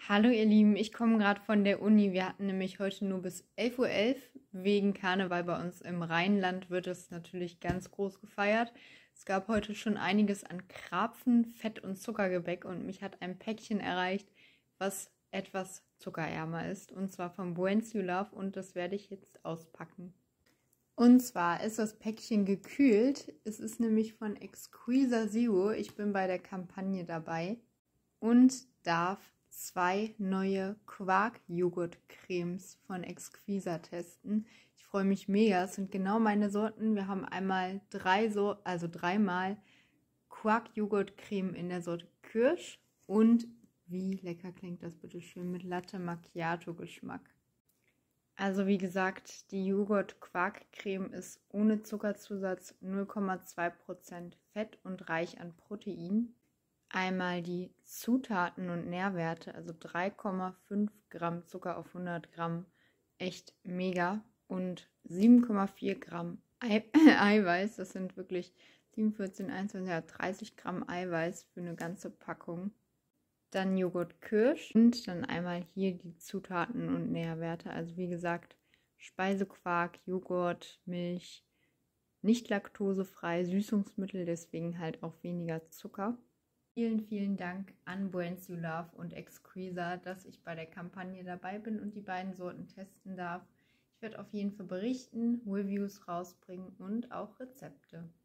Hallo ihr Lieben, ich komme gerade von der Uni. Wir hatten nämlich heute nur bis 11:11 Uhr. Wegen Karneval bei uns im Rheinland wird es natürlich ganz groß gefeiert. Es gab heute schon einiges an Krapfen, Fett und Zuckergebäck und mich hat ein Päckchen erreicht, was etwas zuckerärmer ist. Und zwar von Buens You Love und das werde ich jetzt auspacken. Und zwar ist das Päckchen gekühlt. Es ist nämlich von Exquisar Zero. Ich bin bei der Kampagne dabei und darf 2 neue Quark-Joghurt-Cremes von Exquisar testen. Ich freue mich mega, es sind genau meine Sorten. Wir haben einmal dreimal Quark-Joghurt-Creme in der Sorte Kirsch und wie lecker klingt das bitte schön mit Latte Macchiato-Geschmack. Also wie gesagt, die Joghurt-Quark-Creme ist ohne Zuckerzusatz, 0,2% Fett und reich an Protein. Einmal die Zutaten und Nährwerte, also 3,5 Gramm Zucker auf 100 Gramm, echt mega. Und 7,4 Gramm Eiweiß, das sind wirklich 47, 21, 30 Gramm Eiweiß für eine ganze Packung. Dann Joghurt Kirsch und dann einmal hier die Zutaten und Nährwerte, also wie gesagt, Speisequark, Joghurt, Milch, nicht laktosefrei, Süßungsmittel, deswegen halt auch weniger Zucker. Vielen, vielen Dank an Buens You Love und Exquisar, dass ich bei der Kampagne dabei bin und die beiden Sorten testen darf. Ich werde auf jeden Fall berichten, Reviews rausbringen und auch Rezepte.